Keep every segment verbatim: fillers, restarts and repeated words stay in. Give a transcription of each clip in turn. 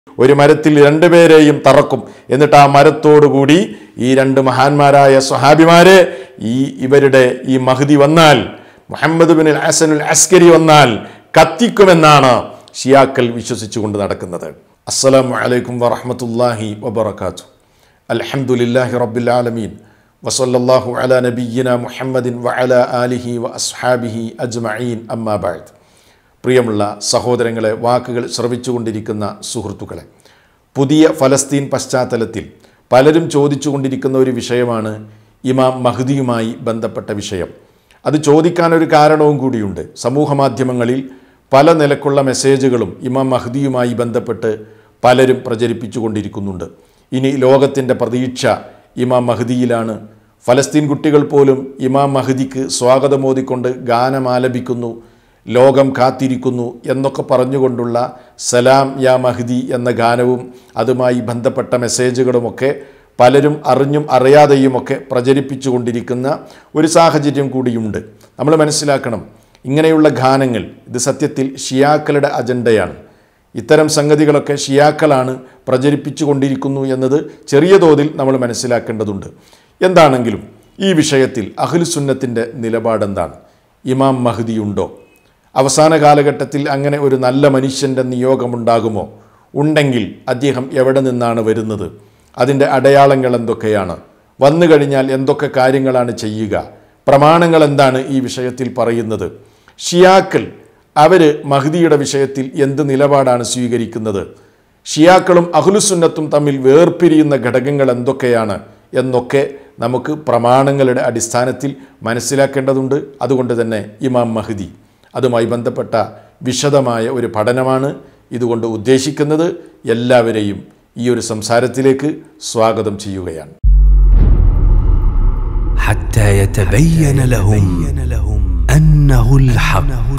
ഒരു മരത്തിൽ രണ്ടുപേരെയും തറക്കും. എന്നിട്ട് ആ മരത്തോടുകൂടി ഈ രണ്ട് മഹാന്മാരായ സ്വഹാബിമാരെ ഈ ഇവരുടെ ഈ മഹ്ദി വന്നാൽ, മുഹമ്മദ് ബിൻ ഹസനുൽ അസ്കരി വന്നാൽ കത്തിക്കുമെന്നാണ് ഷിയാക്കൾ വിശ്വസിച്ചുകൊണ്ട് നടക്കുന്നത്. അസ്സലാമു അലൈക്കും വറഹ്മത്തുള്ളാഹി വബറകാതുഹു. അൽഹംദുലില്ലാഹി റബ്ബിൽ ആലമീൻ വസല്ലല്ലാഹു അലാ നബിയ്യിനാ മുഹമ്മദിൻ വഅലാ ആലിഹി വഅസ്ഹാബിഹി അജ്മഈൻ. അമ്മാ ബഅദ്. പ്രിയമുള്ള സഹോദരങ്ങളെ, വാക്കുകൾ ശ്രവിച്ചുകൊണ്ടിരിക്കുന്ന സുഹൃത്തുക്കളെ, പുതിയ ഫലസ്തീൻ പശ്ചാത്തലത്തിൽ പലരും ചോദിച്ചുകൊണ്ടിരിക്കുന്ന ഒരു വിഷയമാണ് ഇമാം മഹ്ദിയുമായി ബന്ധപ്പെട്ട വിഷയം. അത് ചോദിക്കാനൊരു കാരണവും കൂടിയുണ്ട്. സമൂഹ മാധ്യമങ്ങളിൽ പല നിലക്കുള്ള മെസ്സേജുകളും ഇമാം മഹ്ദിയുമായി ബന്ധപ്പെട്ട് പലരും പ്രചരിപ്പിച്ചുകൊണ്ടിരിക്കുന്നുണ്ട്. ഇനി ലോകത്തിൻ്റെ പ്രതീക്ഷ ഇമാം മഹ്ദിയിലാണ്. ഫലസ്തീൻ കുട്ടികൾ പോലും ഇമാം മഹ്ദിക്ക് സ്വാഗതമോദിക്കൊണ്ട് ഗാനമാലപിക്കുന്നു, ലോകം കാത്തിരിക്കുന്നു എന്നൊക്കെ പറഞ്ഞുകൊണ്ടുള്ള സലാം യാ മഹ്ദി എന്ന ഗാനവും അതുമായി ബന്ധപ്പെട്ട മെസ്സേജുകളുമൊക്കെ പലരും അറിഞ്ഞും അറിയാതെയുമൊക്കെ പ്രചരിപ്പിച്ചുകൊണ്ടിരിക്കുന്ന ഒരു സാഹചര്യം കൂടിയുണ്ട്. നമ്മൾ മനസ്സിലാക്കണം, ഇങ്ങനെയുള്ള ഗാനങ്ങൾ ഇത് സത്യത്തിൽ ഷിയാക്കളുടെ അജണ്ടയാണ്. ഇത്തരം സംഗതികളൊക്കെ ഷിയാക്കളാണ് പ്രചരിപ്പിച്ചു കൊണ്ടിരിക്കുന്നു എന്നത് ചെറിയ തോതിൽ നമ്മൾ മനസ്സിലാക്കേണ്ടതുണ്ട്. എന്താണെങ്കിലും ഈ വിഷയത്തിൽ അഹ്ലുസുന്നത്തിൻ്റെ നിലപാടെന്താണ്? ഇമാം മഹ്ദിയുണ്ടോ? അവസാന കാലഘട്ടത്തിൽ അങ്ങനെ ഒരു നല്ല മനുഷ്യൻ്റെ നിയോഗമുണ്ടാകുമോ? ഉണ്ടെങ്കിൽ അദ്ദേഹം എവിടെ നിന്നാണ് വരുന്നത്? അതിൻ്റെ അടയാളങ്ങൾ എന്തൊക്കെയാണ്? വന്നു കഴിഞ്ഞാൽ എന്തൊക്കെ കാര്യങ്ങളാണ് ചെയ്യുക? പ്രമാണങ്ങൾ എന്താണ് ഈ വിഷയത്തിൽ പറയുന്നത്? ഷിയാക്കൾ അവർ മഹ്ദിയുടെ വിഷയത്തിൽ എന്ത് നിലപാടാണ് സ്വീകരിക്കുന്നത്? ഷിയാക്കളും അഹ്ലുസുന്നത്തും തമ്മിൽ വേർപിരിയുന്ന ഘടകങ്ങൾ എന്തൊക്കെയാണ് എന്നൊക്കെ നമുക്ക് പ്രമാണങ്ങളുടെ അടിസ്ഥാനത്തിൽ മനസ്സിലാക്കേണ്ടതുണ്ട്. അതുകൊണ്ട് തന്നെ ഇമാം മഹ്ദി, അതുമായി ബന്ധപ്പെട്ട വിശദമായ ഒരു പഠനമാണ് ഇതുകൊണ്ട് ഉദ്ദേശിക്കുന്നത്. എല്ലാവരെയും ഈ ഒരു സംസാരത്തിലേക്ക് സ്വാഗതം ചെയ്യുകയാണ്. حتى يتبين لهم أنه الحق.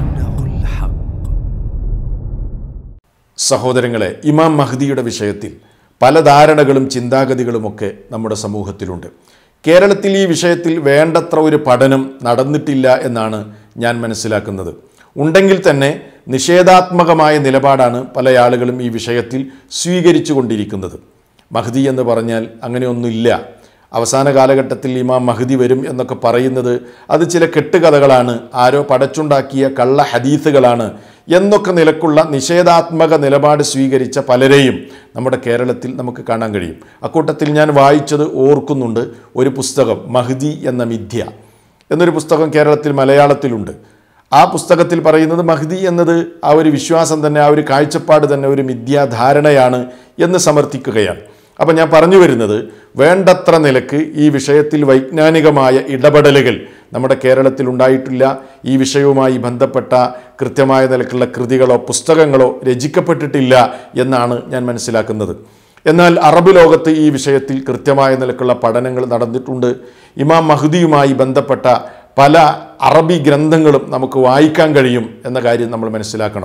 സഹോദരങ്ങളെ, ഇമാം മഹ്ദിയുടെ വിഷയത്തിൽ പല ധാരണകളും ചിന്താഗതികളുമൊക്കെ നമ്മുടെ സമൂഹത്തിലുണ്ട്. കേരളത്തിൽ ഈ വിഷയത്തിൽ വേണ്ടത്ര ഒരു പഠനം നടന്നിട്ടില്ല എന്നാണ് ഞാൻ മനസ്സിലാക്കുന്നത്. ഉണ്ടെങ്കിൽ തന്നെ നിഷേധാത്മകമായ നിലപാടാണ് പല ആളുകളും ഈ വിഷയത്തിൽ സ്വീകരിച്ചു കൊണ്ടിരിക്കുന്നത്. മഹ്ദി എന്ന് പറഞ്ഞാൽ അങ്ങനെയൊന്നുമില്ല. അവസാന കാലഘട്ടത്തിൽ ഇമാം മഹ്ദി വരും എന്നൊക്കെ പറയുന്നത് അത് ചില കെട്ടുകഥകളാണ്, ആരോ പടച്ചുണ്ടാക്കിയ കള്ള ഹദീസുകളാണ് എന്നൊക്കെ നിലക്കുള്ള നിഷേധാത്മക നിലപാട് സ്വീകരിച്ച പലരെയും നമ്മുടെ കേരളത്തിൽ നമുക്ക് കാണാൻ കഴിയും. അക്കൂട്ടത്തിൽ ഞാൻ വായിച്ചത് ഓർക്കുന്നുണ്ട്, ഒരു പുസ്തകം മഹ്ദി എന്ന മിഥ്യ എന്നൊരു പുസ്തകം കേരളത്തിൽ മലയാളത്തിലുണ്ട്. ആ പുസ്തകത്തിൽ പറയുന്നത് മഹ്ദി എന്നത് ആ ഒരു വിശ്വാസം തന്നെ, ആ ഒരു കാഴ്ചപ്പാട് തന്നെ ഒരു മിഥ്യാധാരണയാണ് എന്ന് സമർത്ഥിക്കുകയാണ്. അപ്പം ഞാൻ പറഞ്ഞു വരുന്നത്, വേണ്ടത്ര നിലക്ക് ഈ വിഷയത്തിൽ വൈജ്ഞാനികമായ ഇടപെടലുകൾ നമ്മുടെ കേരളത്തിൽ ഉണ്ടായിട്ടില്ല. ഈ വിഷയവുമായി ബന്ധപ്പെട്ട കൃത്യമായ നിലക്കുള്ള കൃതികളോ പുസ്തകങ്ങളോ രചിക്കപ്പെട്ടിട്ടില്ല എന്നാണ് ഞാൻ മനസ്സിലാക്കുന്നത്. എന്നാൽ അറബ് ലോകത്ത് ഈ വിഷയത്തിൽ കൃത്യമായ നിലക്കുള്ള പഠനങ്ങൾ നടന്നിട്ടുണ്ട്. ഇമാം മഹ്ദിയുമായി ബന്ധപ്പെട്ട പല അറബി ഗ്രന്ഥങ്ങളും നമുക്ക് വായിക്കാൻ കഴിയും എന്ന കാര്യം നമ്മൾ മനസ്സിലാക്കണം.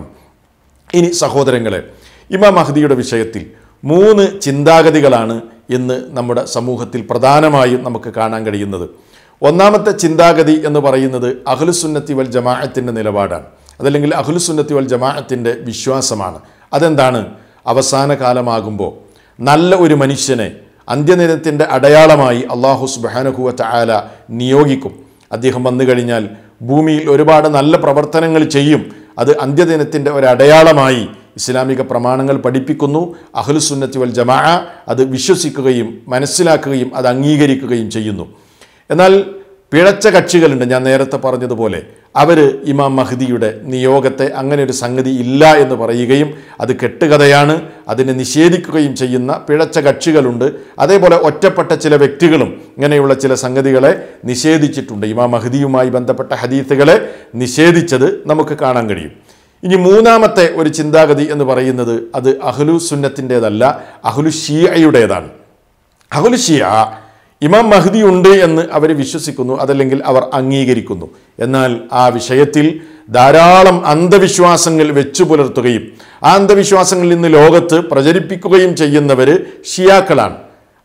ഇനി സഹോദരങ്ങളെ, ഇമാം മഹ്ദിയുടെ വിഷയത്തിൽ മൂന്ന് ചിന്താഗതികളാണ് ഇന്ന് നമ്മുടെ സമൂഹത്തിൽ പ്രധാനമായും നമുക്ക് കാണാൻ കഴിയുന്നത്. ഒന്നാമത്തെ ചിന്താഗതി എന്ന് പറയുന്നത് അഹ്ലുസുന്നത്തി വൽ ജമാഅത്തിൻ്റെ നിലപാടാണ്, അതല്ലെങ്കിൽ അഹ്ലുസുന്നത്തി വൽ ജമാഅത്തിൻ്റെ വിശ്വാസമാണ്. അതെന്താണ്? അവസാന കാലമാകുമ്പോൾ നല്ല ഒരു മനുഷ്യനെ അന്ത്യദിനത്തിൻ്റെ അടയാളമായി അല്ലാഹു സുബ്ഹാനഹു വ തആല നിയോഗിക്കും. അദ്ദേഹം വന്നു കഴിഞ്ഞാൽ ഭൂമിയിൽ ഒരുപാട് നല്ല പ്രവർത്തനങ്ങൾ ചെയ്യും. അത് അന്ത്യദിനത്തിൻ്റെ ഒരടയാളമായി ഇസ്ലാമിക പ്രമാണങ്ങൾ പഠിപ്പിക്കുന്നു. അഹ്ലുസുന്നത്തി വൽ ജമാഅ അത് വിശ്വസിക്കുകയും മനസ്സിലാക്കുകയും അത് അംഗീകരിക്കുകയും ചെയ്യുന്നു. എന്നാൽ പിഴച്ച കക്ഷികളുണ്ട്. ഞാൻ നേരത്തെ പറഞ്ഞതുപോലെ അവർ ഇമാം മഹ്ദിയുടെ നിയോഗത്തെ അങ്ങനെ ഒരു സംഗതി ഇല്ല എന്ന് പറയുകയും അത് കെട്ടുകഥയാണ്, അതിനെ നിഷേധിക്കുകയും ചെയ്യുന്ന പിഴച്ച കക്ഷികളുണ്ട്. അതേപോലെ ഒറ്റപ്പെട്ട ചില വ്യക്തികളും ഇങ്ങനെയുള്ള ചില സംഗതികളെ നിഷേധിച്ചിട്ടുണ്ട്. ഇമാം മഹ്ദിയുമായി ബന്ധപ്പെട്ട ഹദീസുകളെ നിഷേധിച്ചത് നമുക്ക് കാണാൻ കഴിയും. ഇനി മൂന്നാമത്തെ ഒരു ചിന്താഗതി എന്ന് പറയുന്നത് അത് അഹ്ലു സുന്നത്തിൻ്റെതല്ല, അഹ്ലു ഷിയയുടേതാണ്. അഹ്ലു ഷിയ ഇമാം മഹ്ദി ഉണ്ട് എന്ന് അവർ വിശ്വസിക്കുന്നു, അതല്ലെങ്കിൽ അവർ അംഗീകരിക്കുന്നു. എന്നാൽ ആ വിഷയത്തിൽ ധാരാളം അന്ധവിശ്വാസങ്ങൾ വെച്ചു പുലർത്തുകയും ആ അന്ധവിശ്വാസങ്ങളിൽ നിന്ന് ലോകത്ത് പ്രചരിപ്പിക്കുകയും ചെയ്യുന്നവർ ഷിയാക്കളാണ്.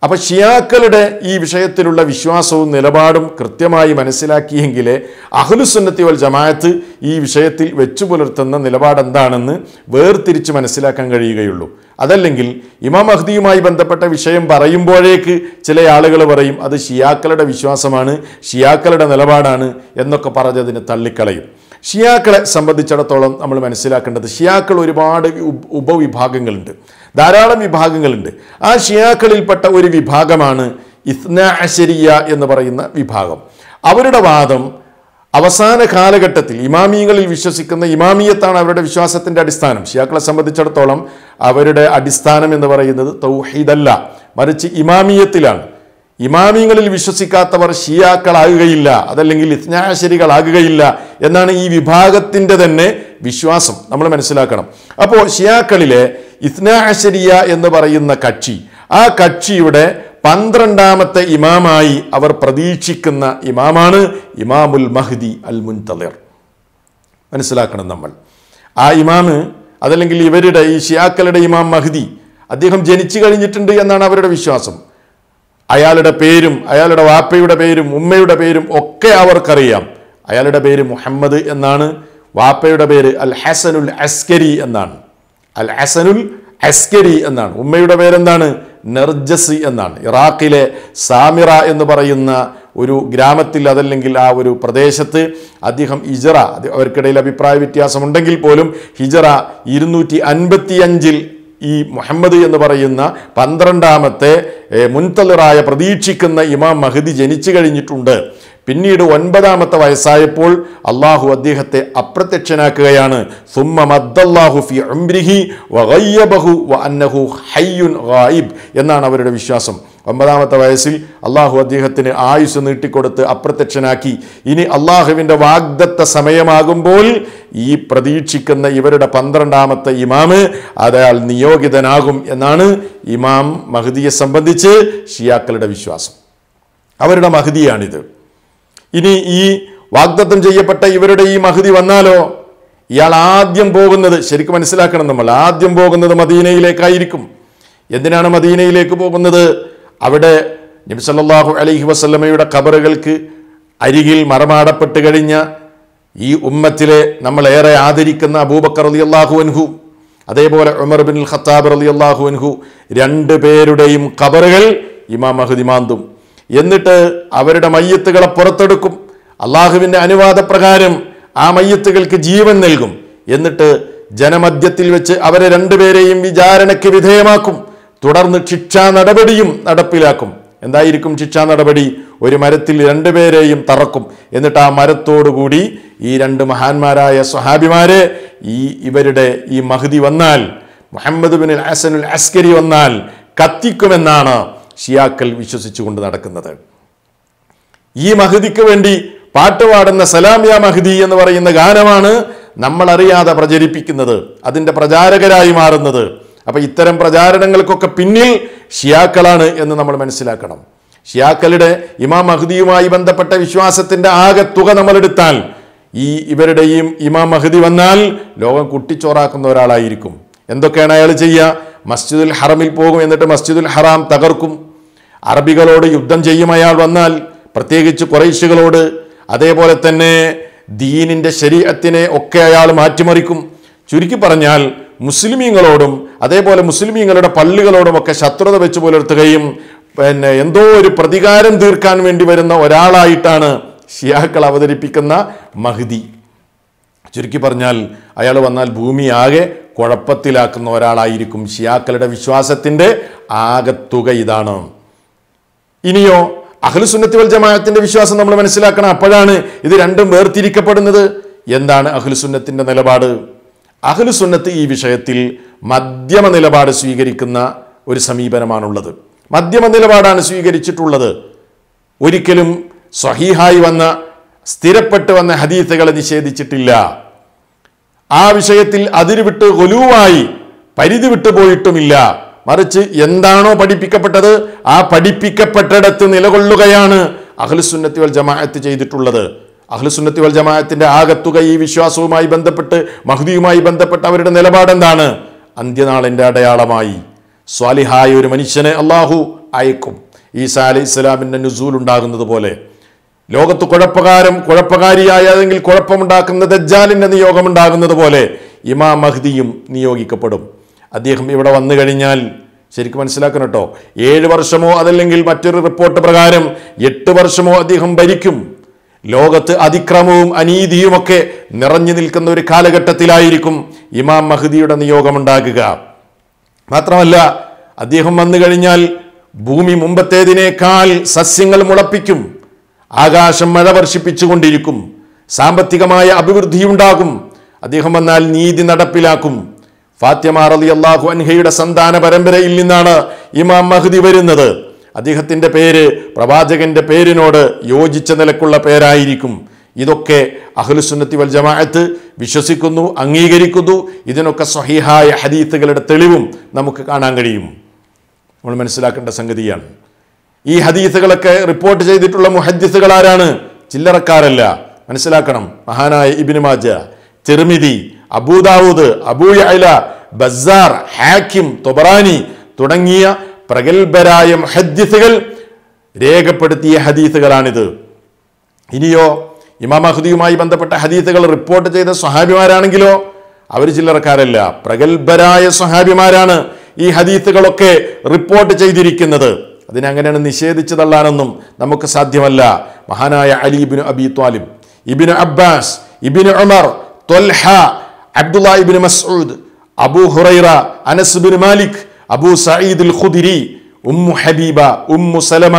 അപ്പോൾ ഷിയാക്കളുടെ ഈ വിഷയത്തിലുള്ള വിശ്വാസവും നിലപാടും കൃത്യമായി മനസ്സിലാക്കിയെങ്കിലേ അഹ്ലുസുന്നത്തി വൽ ജമാഅത്ത് ഈ വിഷയത്തിൽ വെച്ചു പുലർത്തുന്ന നിലപാട് എന്താണെന്ന് വേർതിരിച്ച് മനസ്സിലാക്കാൻ കഴിയുകയുള്ളൂ. അതല്ലെങ്കിൽ ഇമാം മഹ്ദിയുമായി ബന്ധപ്പെട്ട വിഷയം പറയുമ്പോഴേക്ക് ചില ആളുകൾ പറയും അത് ഷിയാക്കളുടെ വിശ്വാസമാണ്, ഷിയാക്കളുടെ നിലപാടാണ് എന്നൊക്കെ പറഞ്ഞതിന് തള്ളിക്കളയും. ഷിയാക്കളെ സംബന്ധിച്ചിടത്തോളം നമ്മൾ മനസ്സിലാക്കേണ്ടത് ഷിയാക്കൾ ഒരുപാട് ഉപവിഭാഗങ്ങളുണ്ട്, ധാരാളം വിഭാഗങ്ങളുണ്ട്. ആ ഷിയാക്കളിൽപ്പെട്ട ഒരു വിഭാഗമാണ് ഇസ്നാ അശരിയ എന്ന് പറയുന്ന വിഭാഗം. അവരുടെ വാദം അവസാന കാലഘട്ടത്തിൽ ഇമാമിയങ്ങളിൽ വിശ്വസിക്കുന്ന ഇമാമിയത്താണ് അവരുടെ വിശ്വാസത്തിൻ്റെ അടിസ്ഥാനം. ഷിയാക്കളെ സംബന്ധിച്ചിടത്തോളം അവരുടെ അടിസ്ഥാനം എന്ന് പറയുന്നത് തൗഹീദല്ല, മറിച്ച് ഇമാമിയത്തിലാണ്. ഇമാമിയങ്ങളിൽ വിശ്വസിക്കാത്തവർ ഷിയാക്കളാകുകയില്ല, അതല്ലെങ്കിൽ ഇസ്നാഅശരികളാകുകയില്ല എന്നാണ് ഈ വിഭാഗത്തിൻ്റെ തന്നെ വിശ്വാസം. നമ്മൾ മനസ്സിലാക്കണം. അപ്പോൾ ഷിയാക്കളിലെ ഇസ്നാഅശരിയ എന്ന് പറയുന്ന കക്ഷി, ആ കക്ഷിയുടെ പന്ത്രണ്ടാമത്തെ ഇമാമായി അവർ പ്രതീക്ഷിക്കുന്ന ഇമാമാണ് ഇമാമുൽ മഹ്ദി അൽ മുൻതളിർ. മനസ്സിലാക്കണം നമ്മൾ. ആ ഇമാമ് അതല്ലെങ്കിൽ ഇവരുടെ ഈ ഷിയാക്കളുടെ ഇമാം മഹ്ദി അദ്ദേഹം ജനിച്ചു കഴിഞ്ഞിട്ടുണ്ട് എന്നാണ് അവരുടെ വിശ്വാസം. അയാളുടെ പേരും അയാളുടെ വാപ്പയുടെ പേരും ഉമ്മയുടെ പേരും ഒക്കെ അവർക്കറിയാം. അയാളുടെ പേര് മുഹമ്മദ് എന്നാണ്, വാപ്പയുടെ പേര് അൽ ഹസനുൽ അസ്കരി എന്നാണ്. അൽ ഹസനുൽ അസ്കരി എന്നാണ്. ഉമ്മയുടെ പേരെന്താണ്? നർജസ് എന്നാണ്. ഇറാഖിലെ സാമിറ എന്ന് പറയുന്ന ഒരു ഗ്രാമത്തിൽ അതല്ലെങ്കിൽ ആ ഒരു പ്രദേശത്ത് അദ്ദേഹം ഹിജറ, അവർക്കിടയിൽ അഭിപ്രായ വ്യത്യാസമുണ്ടെങ്കിൽ പോലും ഹിജറ ഇരുന്നൂറ്റി അൻപത്തി അഞ്ചിൽ ഈ മുഹമ്മദ് എന്ന് പറയുന്ന പന്ത്രണ്ടാമത്തെ മുൻതളിറായ പ്രതീക്ഷിക്കുന്ന ഇമാം മഹ്ദി ജനിച്ചു കഴിഞ്ഞിട്ടുണ്ട്. പിന്നീട് ഒൻപതാമത്തെ വയസ്സായപ്പോൾ അള്ളാഹു അദ്ദേഹത്തെ അപ്രത്യക്ഷനാക്കുകയാണ്. സുമ്മ മദ്ദല്ലാഹു ഫി ഉംരിഹി വഗയ്യബഹു വഅന്നഹു ഹയ്യുൻ ഗായിബ് എന്നാണ് അവരുടെ വിശ്വാസം. ഒമ്പതാമത്തെ വയസ്സിൽ അള്ളാഹു അദ്ദേഹത്തിന് ആയുസ് നീട്ടിക്കൊടുത്ത് അപ്രത്യക്ഷനാക്കി. ഇനി അള്ളാഹുവിൻ്റെ വാഗ്ദത്ത സമയമാകുമ്പോൾ ഈ പ്രതീക്ഷിക്കുന്ന ഇവരുടെ പന്ത്രണ്ടാമത്തെ ഇമാമ് അയാൾ നിയോഗിതനാകും എന്നാണ് ഇമാം മഹ്ദിയെ സംബന്ധിച്ച് ഷിയാക്കളുടെ വിശ്വാസം. അവരുടെ മഹ്ദിയാണിത്. ഇനി ഈ വാഗ്ദത്തം ചെയ്യപ്പെട്ട ഇവരുടെ ഈ മഹ്ദി വന്നാലോ, ഇയാൾ ആദ്യം പോകുന്നത്, ശരിക്കും മനസ്സിലാക്കണം നമ്മൾ, ആദ്യം പോകുന്നത് മദീനയിലേക്കായിരിക്കും. എന്തിനാണ് മദീനയിലേക്ക് പോകുന്നത്? അവിടെ നബി സല്ലല്ലാഹു അലൈഹി വസല്ലമയുടെ ഖബറുകൾക്ക് അരികിൽ മറമാടപ്പെട്ട് കഴിഞ്ഞ ഈ ഉമ്മത്തിലെ നമ്മൾ ഏറെ ആദരിക്കുന്ന അബൂബക്കർ റളിയല്ലാഹു അൻഹു, അതേപോലെ ഉമർ ഇബ്നുൽ ഖത്താബ് റളിയല്ലാഹു അൻഹു, രണ്ട് പേരുടെയും ഖബറുകൾ ഇമാം മഹ്ദി മാന്തും. എന്നിട്ട് അവരുടെ മയ്യത്തുകളെ പുറത്തെടുക്കും. അള്ളാഹുവിൻ്റെ അനുവാദപ്രകാരം ആ മയ്യത്തുകൾക്ക് ജീവൻ നൽകും. എന്നിട്ട് ജനമധ്യത്തിൽ വെച്ച് അവരെ രണ്ടുപേരെയും വിചാരണയ്ക്ക് വിധേയമാക്കും. തുടർന്ന് ശിക്ഷാ നടപടിയും നടപ്പിലാക്കും. എന്തായിരിക്കും ശിക്ഷാ നടപടി? ഒരു മരത്തിൽ രണ്ടുപേരെയും തറക്കും. എന്നിട്ട് ആ മരത്തോടുകൂടി ഈ രണ്ട് മഹാന്മാരായ സ്വഹാബിമാരെ ഈ ഇവരുടെ ഈ മഹ്ദി വന്നാൽ, മുഹമ്മദ് ബിൻ ഹസനുൽ അസ്കരി വന്നാൽ കത്തിക്കുമെന്നാണ് ഷിയാക്കൾ വിശ്വസിച്ചുകൊണ്ട് നടക്കുന്നത്. ഈ മഹ്ദിക്ക് വേണ്ടി പാട്ടുപാടുന്ന സലാം യാ മഹ്ദി എന്ന് പറയുന്ന ഗാനമാണ് നമ്മൾ അറിയാതെ പ്രചരിപ്പിക്കുന്നത്, അതിൻ്റെ പ്രചാരകരായി മാറുന്നത്. അപ്പൊ ഇത്തരം പ്രചാരണങ്ങൾക്കൊക്കെ പിന്നിൽ ഷിയാക്കളാണ് എന്ന് നമ്മൾ മനസ്സിലാക്കണം. ഷിയാക്കളുടെ ഇമാം മഹ്ദിയുമായി ബന്ധപ്പെട്ട വിശ്വാസത്തിന്റെ ആകെ തുക നമ്മളെടുത്താൽ ഈ ഇവരുടെയും ഇമാം മഹ്ദി വന്നാൽ ലോകം കുട്ടിച്ചോറാക്കുന്ന ഒരാളായിരിക്കും. എന്തൊക്കെയാണ് അയാൾ ചെയ്യുക? മസ്ജിദുൽ ഹറമിൽ പോകും, എന്നിട്ട് മസ്ജിദുൽ ഹറാം തകർക്കും. അറബികളോട് യുദ്ധം ചെയ്യും അയാൾ വന്നാൽ, പ്രത്യേകിച്ച് ഖുറൈശികളോട്. അതേപോലെ തന്നെ ദീനിൻ്റെ ശരീഅത്തിനെ ഒക്കെ അയാൾ മാറ്റിമറിക്കും. ചുരുക്കി പറഞ്ഞാൽ മുസ്ലിമീങ്ങളോടും അതേപോലെ മുസ്ലിമീങ്ങളുടെ പള്ളികളോടുമൊക്കെ ശത്രുത വെച്ച് പുലർത്തുകയും പിന്നെ എന്തോ ഒരു പ്രതികാരം തീർക്കാൻ വേണ്ടി വരുന്ന ഒരാളായിട്ടാണ് ഷിയാക്കൾ അവതരിപ്പിക്കുന്ന മഹ്ദി. ചുരുക്കി പറഞ്ഞാൽ അയാൾ വന്നാൽ ഭൂമി ആകെ കുഴപ്പത്തിലാക്കുന്ന ഒരാളായിരിക്കും. ഷിയാക്കളുടെ വിശ്വാസത്തിൻ്റെ ആകത്തുക ഇതാണ്. ഇനിയോ അഹ്ലുസുന്നത്തി വൽ ജമാഅത്തിന്റെ വിശ്വാസം നമ്മൾ മനസ്സിലാക്കണം. അപ്പോഴാണ് ഇത് രണ്ടും വേർതിരിക്കപ്പെടുന്നത്. എന്താണ് അഹ്ലുസുന്നത്തിന്റെ നിലപാട്? അഹ്ലുസുന്നത്ത് ഈ വിഷയത്തിൽ മധ്യമ നിലപാട് സ്വീകരിക്കുന്ന ഒരു സമീപനമാണുള്ളത്. മധ്യമ നിലപാടാണ് സ്വീകരിച്ചിട്ടുള്ളത്. ഒരിക്കലും സ്വഹീഹായി വന്ന സ്ഥിരപ്പെട്ട് വന്ന ഹദീസുകളെ നിഷേധിച്ചിട്ടില്ല. ആ വിഷയത്തിൽ അതിരുവിട്ട് ഗുലൂവായി പരിധി വിട്ടു പോയിട്ടുമില്ല. മറിച്ച് എന്താണോ പഠിപ്പിക്കപ്പെട്ടത് ആ പഠിപ്പിക്കപ്പെട്ടിടത്ത് നിലകൊള്ളുകയാണ് അഹ്ലുസുന്നത്തി വൽ ജമാഅത്ത് ചെയ്തിട്ടുള്ളത്. അഹ്ലുസുന്നത്തി വൽ ജമാഅത്തിന്റെ ആകത്തുക ഈ വിശ്വാസവുമായി ബന്ധപ്പെട്ട് മഹ്ദിയുമായി ബന്ധപ്പെട്ട് അവരുടെ നിലപാടെന്താണ്? അന്ത്യനാളിൻ്റെ അടയാളമായി സ്വാലിഹായ ഒരു മനുഷ്യനെ അള്ളാഹു അയക്കും. ഈസാ അലൈഹി ഇസ്ലാമിൻ്റെ നുസൂൽ ഉണ്ടാകുന്നത് പോലെ ലോകത്ത് കുഴപ്പകാരം കുഴപ്പകാരിയായ അല്ലെങ്കിൽ കുഴപ്പമുണ്ടാക്കുന്ന ദജ്ജാലിൻ്റെ നിയോഗമുണ്ടാകുന്നത് പോലെ ഇമാം മഹ്ദിയും നിയോഗിക്കപ്പെടും. അദ്ദേഹം ഇവിടെ വന്നു കഴിഞ്ഞാൽ ശരിക്കും മനസ്സിലാക്കണം കേട്ടോ, ഏഴ് വർഷമോ അതല്ലെങ്കിൽ മറ്റൊരു റിപ്പോർട്ട് പ്രകാരം എട്ട് വർഷമോ അദ്ദേഹം ഭരിക്കും. ലോകത്ത് അതിക്രമവും അനീതിയുമൊക്കെ നിറഞ്ഞു നിൽക്കുന്ന ഒരു കാലഘട്ടത്തിലായിരിക്കും ഇമാം മഹ്ദിയുടെ നിയോഗമുണ്ടാകുക. മാത്രമല്ല അദ്ദേഹം വന്നു കഴിഞ്ഞാൽ ഭൂമി മുമ്പത്തേതിനേക്കാൾ സസ്യങ്ങൾ മുളപ്പിക്കും, ആകാശം മഴ വർഷിപ്പിച്ചുകൊണ്ടിരിക്കും, സാമ്പത്തികമായ അഭിവൃദ്ധിയുണ്ടാകും. അദ്ദേഹം വന്നാൽ നീതി നടപ്പിലാക്കും. ഫാത്തിമ റളിയല്ലാഹു അൻഹയുടെ സന്താന പരമ്പരയിൽ നിന്നാണ് ഇമാം മഹ്ദി വരുന്നത്. അദ്ദേഹത്തിൻ്റെ പേര് പ്രവാചകന്റെ പേരിനോട് യോജിച്ച നിലക്കുള്ള പേരായിരിക്കും. ഇതൊക്കെ അഹ്ലുസുന്നത്തി വൽ ജമാഅത്ത് വിശ്വസിക്കുന്നു, അംഗീകരിക്കുന്നു. ഇതിനൊക്കെ സ്വഹീഹായ ഹദീസുകളുടെ തെളിവും നമുക്ക് കാണാൻ കഴിയും. നമ്മൾ മനസ്സിലാക്കേണ്ട സംഗതിയാണ്. ഈ ഹദീസുകളൊക്കെ റിപ്പോർട്ട് ചെയ്തിട്ടുള്ള മുഹദ്ദിസുകൾ ആരാണ്? ചില്ലറക്കാരല്ല. മനസ്സിലാക്കണം. മഹാനായ ഇബ്നു മാജ, തിർമിദി, അബൂദാവൂദ്, അബൂ യഅല, ബസ്സാർ, ഹാക്കിം, തൊബറാനി തുടങ്ങിയ പ്രഗൽഭരായ മുഹദ്ദിസുകൾ രേഖപ്പെടുത്തിയ ഹദീസുകളാണിത്. ഇനിയോ ഇമാം മഹ്ദിയുമായി ബന്ധപ്പെട്ട ഹദീസുകൾ റിപ്പോർട്ട് ചെയ്ത സ്വഹാബിമാരാണെങ്കിലോ അവർ ചില്ലറക്കാരല്ല, പ്രഗൽഭരായ സ്വഹാബിമാരാണ് ഈ ഹദീസുകളൊക്കെ റിപ്പോർട്ട് ചെയ്തിരിക്കുന്നത്. അതിനങ്ങനെയാണ് നിഷേധിച്ചു തള്ളാനൊന്നും നമുക്ക് സാധ്യമല്ല. മഹാനായ Ali ibn Abi Talib, ibn Abbas, ibn Umar, Talha, Abdullah ibn Masud, Abu Hurairah, Anas ibn Malik, Abu Said al Khudri, Umm Habiba, Umm Salama,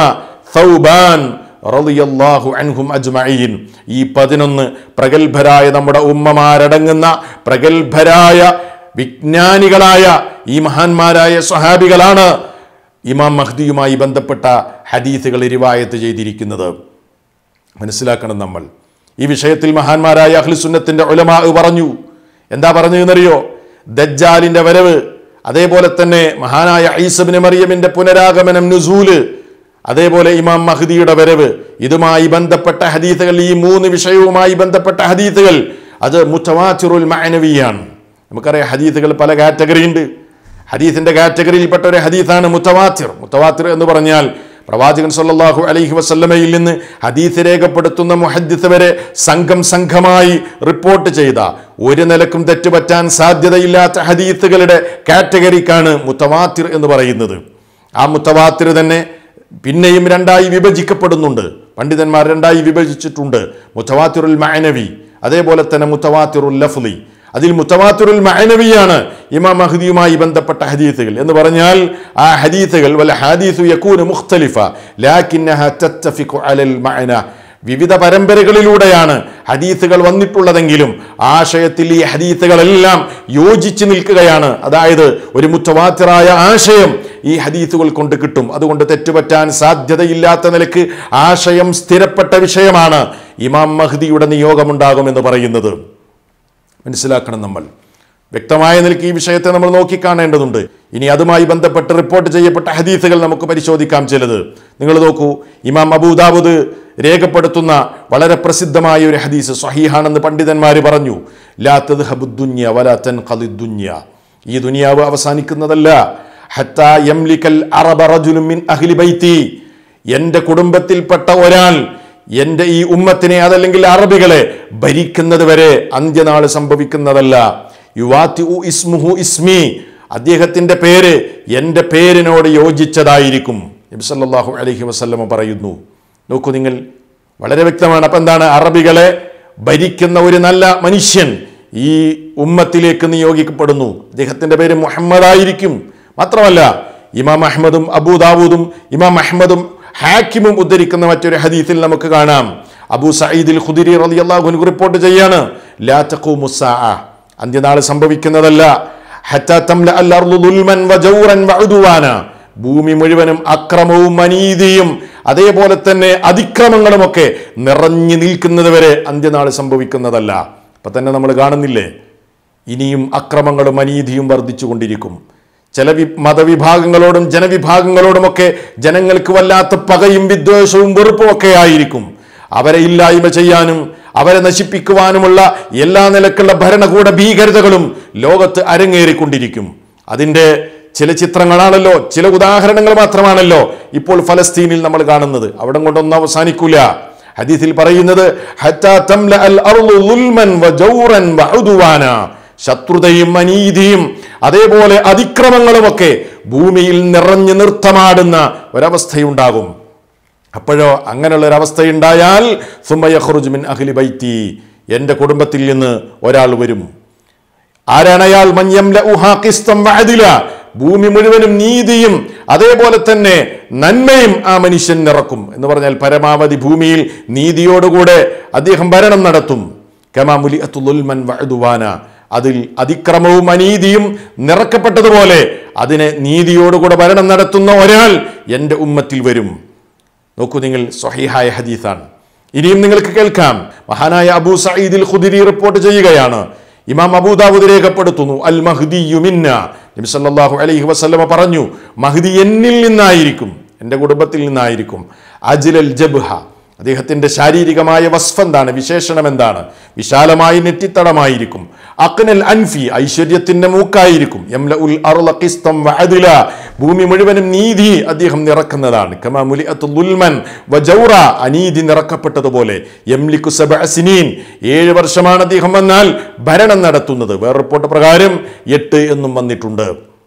Thawban റളിയല്ലാഹു അൻഹും അജ്മഈൻ. ഈ പതിനൊന്ന് പ്രഗൽഭരായ നമ്മുടെ ഉമ്മമാരടങ്ങുന്ന പ്രഗൽഭരായ വിജ്ഞാനികളായ ഈ മഹാന്മാരായ സ്വഹാബികളാണ് ഇമാം മഹ്ദിയുമായി ബന്ധപ്പെട്ട ഹദീസുകൾ റിവായത്ത് ചെയ്തിരിക്കുന്നത്. മനസ്സിലാക്കണം നമ്മൾ. ഈ വിഷയത്തിൽ മഹാന്മാരായ അഹ്ലുസുന്നത്തിന്റെ ഉലമാ പറഞ്ഞു. എന്താ പറഞ്ഞതെന്നറിയോ? ദജ്ജാലിന്റെ വരവ്, അതേപോലെ തന്നെ മഹാനായ ഈസ ഇബ്നു മറിയമിന്റെ പുനരാഗമനം, നുസൂല്, അതേപോലെ ഇമാം മഹ്ദിയുടെ വരവ്, ഇതുമായി ബന്ധപ്പെട്ട ഹദീസുകൾ, ഈ മൂന്ന് വിഷയവുമായി ബന്ധപ്പെട്ട ഹദീസുകൾ അത് മുതവാത്തിറുൽ മഅനവിയാണ്. നമുക്കറിയാം ഹദീസുകൾ പല കാറ്റഗറി ഉണ്ട്. ഹദീസിന്റെ കാറ്റഗറിയിൽപ്പെട്ട ഒരു ഹദീസാണ് മുതവാത്തിർ. മുതവാത്തിർ എന്ന് പറഞ്ഞാൽ പ്രവാചകൻ സല്ലല്ലാഹു അലൈഹി വസല്ലമയിൽ നിന്ന് ഹദീസ് രേഖപ്പെടുത്തുന്ന മുഹദ്ദിസ് വരെ സംഘം സംഘമായി റിപ്പോർട്ട് ചെയ്ത, ഒരു നിലക്കും തെറ്റുപറ്റാൻ സാധ്യതയില്ലാത്ത ഹദീസുകളുടെ കാറ്റഗറിക്കാണ് മുതവാത്തിർ എന്ന് പറയുന്നത്. ആ മുതവാത്തിർ തന്നെ പിന്നെയും രണ്ടായി വിഭജിക്കപ്പെടുന്നുണ്ട്. പണ്ഡിതന്മാർ രണ്ടായി വിഭജിച്ചിട്ടുണ്ട്. മുതവാത്തിറുൽ മഅനവി, അതേപോലെ തന്നെ മുതവാത്തിറുൽ ലഫ്ളി. അതിൽ മുതവാത്തിറുൽ മഅനവിയാണ് ഇമാം മഹ്ദിയുമായി ബന്ധപ്പെട്ട ഹദീസുകൾ എന്ന് പറഞ്ഞാൽ ആ ഹദീസുകൾ വൽ ഹദീസു യകൂനു മുഖ്തലിഫ ലാകിന്നഹാ തത്തഫിഖു അലൽ മഅന. വിവിധ പരമ്പരകളിലൂടെയാണ് ഹദീസുകൾ വന്നിട്ടുള്ളതെങ്കിലും ആശയത്തിൽ ഈ ഹദീസുകളെല്ലാം യോജിച്ച് നിൽക്കുകയാണ്. അതായത് ഒരു മുതവാത്തിറായ ആശയം ഈ ഹദീസുകൾ കൊണ്ട് കിട്ടും. അതുകൊണ്ട് തെറ്റുപറ്റാൻ സാധ്യതയില്ലാത്ത നിലക്ക് ആശയം സ്ഥിരപ്പെട്ട വിഷയമാണ് ഇമാം മഹ്ദിയുടെ നിയോഗമുണ്ടാകുമെന്ന് പറയുന്നത്. മനസ്സിലാക്കണം നമ്മൾ. വ്യക്തമായ നിലയ്ക്ക് ഈ വിഷയത്തെ നമ്മൾ നോക്കിക്കാണേണ്ടതുണ്ട്. ഇനി അതുമായി ബന്ധപ്പെട്ട് റിപ്പോർട്ട് ചെയ്യപ്പെട്ട ഹദീസുകൾ നമുക്ക് പരിശോധിക്കാം. ചിലത് നിങ്ങൾ നോക്കൂ. ഇമാം അബൂദാവൂദ് രേഖപ്പെടുത്തുന്ന വളരെ പ്രസിദ്ധമായ ഒരു ഹദീസ് സ്വഹീഹാണെന്ന് പണ്ഡിതന്മാർ പറഞ്ഞു. ലാ തദ്ഹബുദ് ദുനിയ വലാ തൻഖദിദ് ദുനിയ. ഈ ദുനിയാവ് അവസാനിക്കുന്നതല്ല. ഹത്താ യംലികൽ അറബ റജുലുൻ മിൻ അഹ്ലി ബൈതി. എൻ്റെ കുടുംബത്തിൽപ്പെട്ട ഒരാൾ എൻ്റെ ഈ ഉമ്മത്തിനെ അതല്ലെങ്കിൽ അറബികളെ ഭരിക്കുന്നത് വരെ അന്ത്യനാൾ സംഭവിക്കുന്നതല്ല. യുവാത്തി ഉ ഇസ്മുഹു ഇസ്മി. അദ്ദേഹത്തിൻ്റെ പേര് എൻ്റെ പേരിനോട് യോജിച്ചതായിരിക്കും. നബി സല്ലല്ലാഹു അലൈഹി വസല്ലം പറയുന്നു. നോക്കൂ നിങ്ങൾ, വളരെ വ്യക്തമാണ്. അപ്പം എന്താണ്? അറബികളെ ഭരിക്കുന്ന ഒരു നല്ല മനുഷ്യൻ ഈ ഉമ്മത്തിലേക്ക് നിയോഗിക്കപ്പെടുന്നു. അദ്ദേഹത്തിൻ്റെ പേര് മുഹമ്മദ് ആയിരിക്കും. മാത്രമല്ല ഇമാം അഹ്മദും അബൂദാവൂദും ഇമാം അഹ്മദും ഹാക്കിമും ഉദ്ധരിക്കുന്ന മറ്റൊരു ഹദീസിൽ നമുക്ക് കാണാം. അബൂ സഈദ് അൽ ഖുദരി റളിയല്ലാഹു അൻഹു റിപ്പോർട്ട് ചെയ്യാണ്, ലാ തഖൂമു സ്സാഅ. അന്ത്യനാൾ സംഭവിക്കുന്നതല്ല. ഹത്താ തംല അൽ അർളു ദുൽമൻ വജൗറൻ വഉദ്വാന. ഭൂമി മുഴുവനും അക്രമവും അനീതിയും അതേപോലെ തന്നെ അതിക്രമങ്ങളുമൊക്കെ നിറഞ്ഞു നിൽക്കുന്നത് വരെ അന്ത്യനാൾ സംഭവിക്കുന്നതല്ല. അപ്പൊ തന്നെ നമ്മൾ കാണുന്നില്ലേ, ഇനിയും അക്രമങ്ങളും അനീതിയും വർദ്ധിച്ചു കൊണ്ടിരിക്കും. ചില വി മതവിഭാഗങ്ങളോടും ജനവിഭാഗങ്ങളോടുമൊക്കെ ജനങ്ങൾക്ക് വല്ലാത്ത പകയും വിദ്വേഷവും വെറുപ്പും ഒക്കെ ആയിരിക്കും. അവരെ ഇല്ലായ്മ ചെയ്യാനും അവരെ നശിപ്പിക്കുവാനുമുള്ള എല്ലാ നിലക്കുള്ള ഭരണകൂട ഭീകരതകളും ലോകത്ത് അരങ്ങേറിക്കൊണ്ടിരിക്കും. അതിൻ്റെ ചില ചിത്രങ്ങളാണല്ലോ, ചില ഉദാഹരണങ്ങൾ മാത്രമാണല്ലോ ഇപ്പോൾ ഫലസ്തീനിൽ നമ്മൾ കാണുന്നത്. അവിടെ കൊണ്ടൊന്നും അവസാനിക്കൂല. ഹദീസിൽ പറയുന്നത് ഹത്താ തംല അൽ അർളു ദുൽമൻ വജൗറൻ വഉദ്വാന, ശത്രുതയും അനീതിയും അതേപോലെ അതിക്രമങ്ങളുമൊക്കെ ഭൂമിയിൽ നിറഞ്ഞു നൃത്തമാടുന്ന ഒരവസ്ഥയുണ്ടാകും. അപ്പോഴോ അങ്ങനെയുള്ള ഒരവസ്ഥയുണ്ടായാൽ സുമ്മ യഖ്റുജു മിൻ അഹ്ലി ബൈത്തി, എൻ്റെ കുടുംബത്തിൽ നിന്ന് ഒരാൾ വരും. ആരാണ് അയാൾ? മൻ യംലഉഹാ ഖിസ്തൻ വഅദില, ഭൂമി മുഴുവനും നീതിയും അതേപോലെ തന്നെ നന്മയും ആ മനുഷ്യൻ നിറക്കും എന്ന് പറഞ്ഞാൽ പരമാവധി ഭൂമിയിൽ നീതിയോടുകൂടെ അദ്ദേഹം ഭരണം നടത്തും. കമാ മുലിഅതു ദുൽമൻ വഉദ്വാന, അതിൽ അതിക്രമവും അനീതിയും നിറക്കപ്പെട്ടതുപോലെ അതിനെ നീതിയോടുകൂടെ ഭരണം നടത്തുന്ന ഒരാൾ എൻ്റെ ഉമ്മത്തിൽ വരും. നോക്കൂ നിങ്ങൾ, സ്വഹീഹായ ഹദീസാണ്. ഇനിയും നിങ്ങൾക്ക് കേൾക്കാം. മഹാനായ അബൂ സഈദുൽ ഖുദരി റിപ്പോർട്ട് ചെയ്യുകയാണ്. ഇമാം അബൂദാവൂദ് രേഖപ്പെടുത്തുന്നു, അൽ മഹ്ദിയു മിന്ന, നബി സല്ലല്ലാഹു അലൈഹി വസല്ലമ പറഞ്ഞു, മഹ്ദി എന്നിൽ നിന്നായിരിക്കും, എൻ്റെ കുടുംബത്തിൽ നിന്നായിരിക്കും. അജ്ലൽ ജബ്ഹ, അദ്ദേഹത്തിൻ്റെ ശാരീരികമായ വസ്ഫ് എന്താണ്, വിശേഷണം എന്താണ്? വിശാലമായ നെറ്റിത്തടമായിരിക്കും. അഖ്നൽ അൻഫി, ഐശ്വര്യത്തിന്റെ മൂക്കായിരിക്കും. യംലഉൽ അർള ഖിസ്തൻ വഅദ്ല, ഭൂമി മുഴുവനും നീതി അദ്ദേഹം നിറക്കുന്നതാണ്. കമാ മുലിഅതു ദുൽമൻ വജൗറ, അനീതി നിറക്കപ്പെട്ടതുപോലെ. യംലികു സബ്അ സിനീൻ, ഏഴ് വർഷമാണ് അദ്ദേഹം വന്നാൽ ഭരണം നടത്തുന്നത്. വേറെ റിപ്പോർട്ട് പ്രകാരം എട്ട് എന്നും വന്നിട്ടുണ്ട്.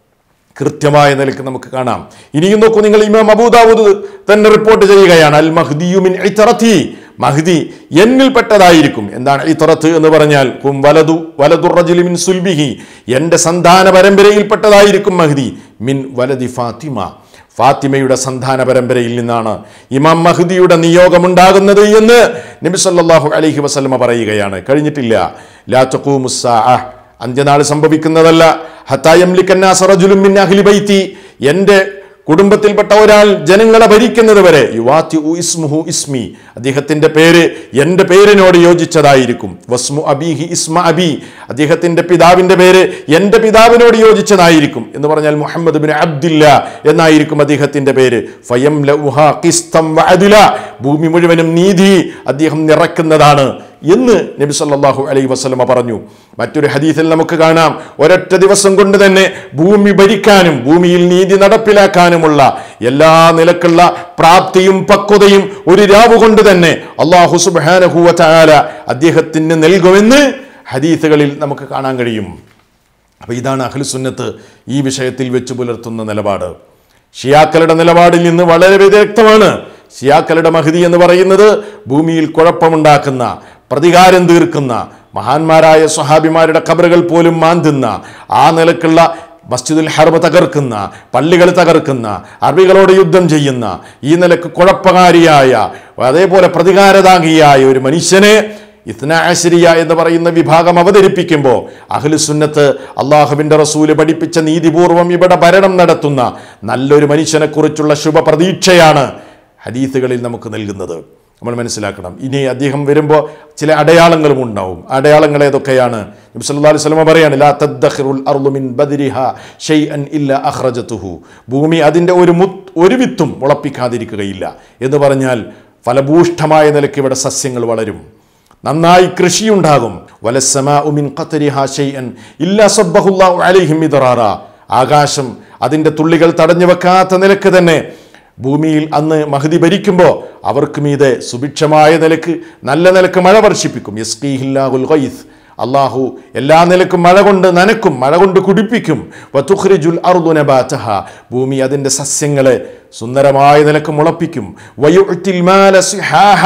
കൃത്യമായ നിലയ്ക്ക് നമുക്ക് കാണാം. ഇനിയും നോക്കൂ നിങ്ങൾ, ഇമാം അബൂദാവൂദ് തന്നെ റിപ്പോർട്ട് ചെയ്യുകയാണ്, അൽ മഹ്ദിയു മിൻ ഇതറതി, മഹ്ദി എന്നിൽപ്പെട്ടതായിരിക്കും. എന്താണ് ഇതറത്ത് എന്ന് പറഞ്ഞാൽ? കും വലദു വലദുർ റജുലി മിൻ സുൽബിഹി, എൻ്റെ സന്താന പരമ്പരയിൽപ്പെട്ടതായിരിക്കും മഹ്ദി. മിൻ വലദി ഫാത്തിമ, ഫാത്തിമയുടെ സന്താന പരമ്പരയിൽ നിന്നാണ് ഇമാം മഹ്ദിയുടെ നിയോഗമുണ്ടാകുന്നത് എന്ന് നബി സല്ലല്ലാഹു അലൈഹി വസല്ലമ പറയുകയാണ്. കഴിഞ്ഞിട്ടില്ല. ലാ തഖൂമുസ്സാഅ, അന്ത്യനാൾ സംഭവിക്കുന്നതല്ല. ഹത്താ യംലികന്നാസ റജുലുൻ മിൻ അഹ്ലി ബൈത്തി, എൻ്റെ കുടുംബത്തിൽപ്പെട്ട ഒരാൾ ജനങ്ങളെ ഭരിക്കുന്നത് വരെ. യുവാത്തി ഇസ്മുഹു ഇസ്മി, അദ്ദേഹത്തിൻ്റെ പേര് എൻ്റെ പേരിനോട് യോജിച്ചതായിരിക്കും. വസ്മു അബീഹി ഇസ്മ അബി, അദ്ദേഹത്തിൻ്റെ പിതാവിൻ്റെ പേര് എൻ്റെ പിതാവിനോട് യോജിച്ചതായിരിക്കും. എന്ന് പറഞ്ഞാൽ മുഹമ്മദ് ബിൻ അബ്ദില്ല എന്നായിരിക്കും അദ്ദേഹത്തിൻ്റെ പേര്. ഫയംലഉഹാ ഖിസ്തൻ വഅദ്ല, ഭൂമി മുഴുവനും നീതി അദ്ദേഹം നിറക്കുന്നതാണ് എന്ന് നബി സല്ലല്ലാഹു അലൈഹി വസല്ലമ പറഞ്ഞു. മറ്റൊരു ഹദീസിൽ നമുക്ക് കാണാം, ഒരൊറ്റ ദിവസം കൊണ്ട് തന്നെ ഭൂമി ഭരിക്കാനും ഭൂമിയിൽ നീതി നടപ്പിലാക്കാനുമുള്ള എല്ലാ നിലക്കുള്ള പ്രാപ്തിയും പക്വതയും ഒരു രാവ് കൊണ്ട് തന്നെ അല്ലാഹു സുബ്ഹാനഹു വ തആല അദ്ദേഹത്തിന് നൽകുമെന്ന് ഹദീസുകളിൽ നമുക്ക് കാണാൻ കഴിയും. അപ്പോൾ ഇതാണ് അഹ്ലുസുന്നത്ത് ഈ വിഷയത്തിൽ വെച്ച് പുലർത്തുന്ന നിലപാട്. ഷിയാക്കളുടെ നിലപാടിൽ നിന്ന് വളരെ വ്യത്യസ്തമാണ്. ഷിയാക്കളുടെ മഹ്ദി എന്ന് പറയുന്നത് ഭൂമിയിൽ കുഴപ്പമുണ്ടാക്കുന്ന, പ്രതികാരം തീർക്കുന്ന, മഹാന്മാരായ സ്വഹാബിമാരുടെ ഖബറുകൾ പോലും മാന്തുന്ന, ആ നിലക്കുള്ള മസ്ജിദുൽ ഹറം തകർക്കുന്ന, പള്ളികൾ തകർക്കുന്ന, അറബികളോട് യുദ്ധം ചെയ്യുന്ന, ഈ നിലക്ക് കുഴപ്പകാരിയായ അതേപോലെ പ്രതികാരതാംഗിയായ ഒരു മനുഷ്യനെ ഇത്നാ അശ്രിയ എന്ന് പറയുന്ന വിഭാഗം അവതരിപ്പിക്കുമ്പോൾ അഹ്ലുസുന്നത്ത് അള്ളാഹുവിൻ്റെ റസൂല് പഠിപ്പിച്ച നീതിപൂർവം ഇവിടെ ഭരണം നടത്തുന്ന നല്ലൊരു മനുഷ്യനെക്കുറിച്ചുള്ള ശുഭപ്രതീക്ഷയാണ് ഹദീസുകളിൽ നമുക്ക് നൽകുന്നത്. നമ്മൾ മനസ്സിലാക്കണം. ഇനി അദ്ദേഹം വരുമ്പോൾ ചില അടയാളങ്ങളും ഉണ്ടാവും. അടയാളങ്ങൾ ഏതൊക്കെയാണ്? നബി സല്ലല്ലാഹു അലൈഹി വസല്ലം പറയാണ്, ലാ തദ്ഖിറുൽ അർളു മിൻ ബദ്രിഹാ ഷൈഅൻ ഇല്ലാ അഖ്റജതുഹു, ഭൂമി അതിൻ്റെ ഒരു മുത്ത് ഒരു വിത്തും മുളപ്പിക്കാതിരിക്കുകയില്ല എന്ന് പറഞ്ഞാൽ ഫലഭൂഷ്ഠമായ നിലയ്ക്ക് ഇവിടെ സസ്യങ്ങൾ വളരും, നന്നായി കൃഷിയുണ്ടാകും. വലസ്സമാഉ മിൻ ഖത്രിഹാ ഷൈഅൻ ഇല്ലാ സബ്ബഹുല്ലാഹു അലൈഹിം മിദ്റാറ, ആകാശം അതിൻ്റെ തുള്ളികൾ തടഞ്ഞു വെക്കാത്ത നിലക്ക് തന്നെ ഭൂമിയിൽ അന്ന് മഹ്ദി ഭരിക്കുമ്പോൾ അവർക്ക് മീതെ സുഭിക്ഷമായ നിലക്ക് നല്ല നിലക്ക് മഴ വർഷിപ്പിക്കും. യസ്ഖീഹില്ലാഹുൽ ഗൈസ്, അള്ളാഹു എല്ലാ നിലക്കും മഴ കൊണ്ട് നനക്കും, മഴ കൊണ്ട് കുടിപ്പിക്കും. വതുഖ്രിജുൽ അർദു നബാതഹ, ഭൂമി അതിൻ്റെ സസ്യങ്ങളെ സുന്ദരമായ നിലക്ക് മുളപ്പിക്കും. വയുഅ്തിൽ മാല സിഹാഹ,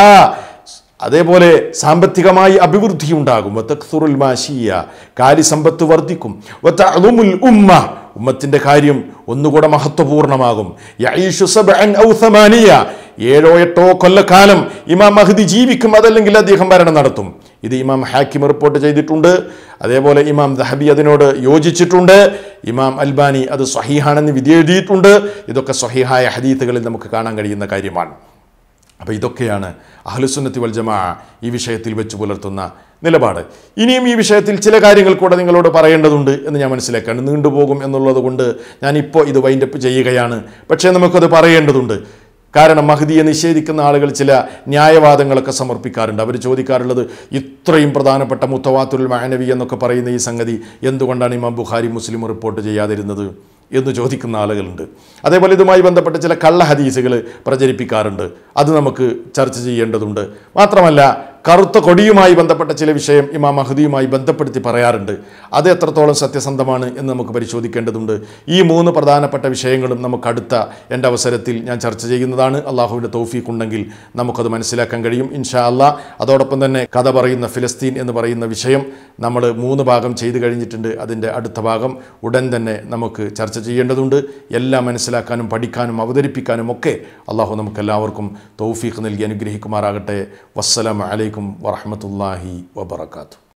അതേപോലെ സാമ്പത്തികമായി അഭിവൃദ്ധി ഉണ്ടാകും. വതക്സുറുൽ മാശിയ, കാര്യസമ്പത്ത് വർദ്ധിക്കും. വതഅ്ളുമുൽ ഉമ്മ, ഉമ്മത്തിൻ്റെ കാര്യം ഒന്നുകൂടെ മഹത്വപൂർണ്ണമാകും. യഈഷു സബ്അൻ ഔ സമാനിയ, ഏഴോ എട്ടോ കൊല്ലക്കാലം ഇമാം മഹ്ദി ജീവിക്കും, അതല്ലെങ്കിൽ അദ്ദേഹം ഭരണം നടത്തും. ഇത് ഇമാം ഹാക്കിം റിപ്പോർട്ട് ചെയ്തിട്ടുണ്ട്. അതേപോലെ ഇമാം ദഹബി അതിനോട് യോജിച്ചിട്ടുണ്ട്. ഇമാം അൽബാനി അത് സ്വഹീഹാണെന്ന് വിധി എഴുതിയിട്ടുണ്ട്. ഇതൊക്കെ സ്വഹീഹായ ഹദീസുകളിൽ നമുക്ക് കാണാൻ കഴിയുന്ന കാര്യമാണ്. അപ്പോൾ ഇതൊക്കെയാണ് അഹ്ലുസുന്നത്തി വൽ ജമാഅ ഈ വിഷയത്തിൽ വെച്ച് പുലർത്തുന്ന നിലപാട്. ഇനിയും ഈ വിഷയത്തിൽ ചില കാര്യങ്ങൾ കൂടെ നിങ്ങളോട് പറയേണ്ടതുണ്ട് എന്ന് ഞാൻ മനസ്സിലാക്കാണ്. നീണ്ടുപോകും എന്നുള്ളത് കൊണ്ട് ഞാനിപ്പോൾ ഇത് വൈൻഡപ്പ് ചെയ്യുകയാണ്. പക്ഷേ നമുക്കത് പറയേണ്ടതുണ്ട്. കാരണം മഹ്ദിയെ നിഷേധിക്കുന്ന ആളുകൾ ചില ന്യായവാദങ്ങളൊക്കെ സമർപ്പിക്കാറുണ്ട്. അവർ ചോദിക്കാറുള്ളത്, ഇത്രയും പ്രധാനപ്പെട്ട മുത്തവാത്തുൽ മഅനവി എന്നൊക്കെ പറയുന്ന ഈ സംഗതി എന്തുകൊണ്ടാണ് ഇമാം ബുഖാരി മുസ്ലിം റിപ്പോർട്ട് ചെയ്യാതിരുന്നത്? എന്ന് ചോദിക്കുന്ന ആളുകളുണ്ട്. അതേപോലെ ഇതുമായി ബന്ധപ്പെട്ട് ചില കള്ള ഹദീസുകൾ പ്രചരിപ്പിക്കാറുണ്ട്. അത് നമുക്ക് ചർച്ച ചെയ്യേണ്ടതുണ്ട്. മാത്രമല്ല കറുത്ത കൊടിയുമായി ബന്ധപ്പെട്ട ചില വിഷയം ഇമാം മഹ്ദിയുമായി ബന്ധപ്പെടുത്തി പറയാറുണ്ട്. അത് എത്രത്തോളം സത്യസന്ധമാണ് എന്ന് നമുക്ക് പരിശോധിക്കേണ്ടതുണ്ട്. ഈ മൂന്ന് പ്രധാനപ്പെട്ട വിഷയങ്ങളും നമുക്ക് അടുത്ത എൻ്റെ അവസരത്തിൽ ഞാൻ ചർച്ച ചെയ്യുന്നതാണ്. അള്ളാഹുവിൻ്റെ തൗഫീഖ് ഉണ്ടെങ്കിൽ നമുക്കത് മനസ്സിലാക്കാൻ കഴിയും ഇൻഷാ അല്ലാഹ്. അതോടൊപ്പം തന്നെ കഥ പറയുന്ന ഫിലിസ്തീൻ എന്ന് പറയുന്ന വിഷയം നമ്മൾ മൂന്ന് ഭാഗം ചെയ്തു കഴിഞ്ഞിട്ടുണ്ട്. അതിൻ്റെ അടുത്ത ഭാഗം ഉടൻ തന്നെ നമുക്ക് ചർച്ച ചെയ്യേണ്ടതുണ്ട്. എല്ലാം മനസ്സിലാക്കാനും പഠിക്കാനും അവതരിപ്പിക്കാനും ഒക്കെ അള്ളാഹു നമുക്കെല്ലാവർക്കും തൗഫീഖ് നൽകി അനുഗ്രഹിക്കുമാറാകട്ടെ. വസ്സലാമു അലൈക്കും വറഹ്മത്തുള്ളാഹി വബറകാതുഹു.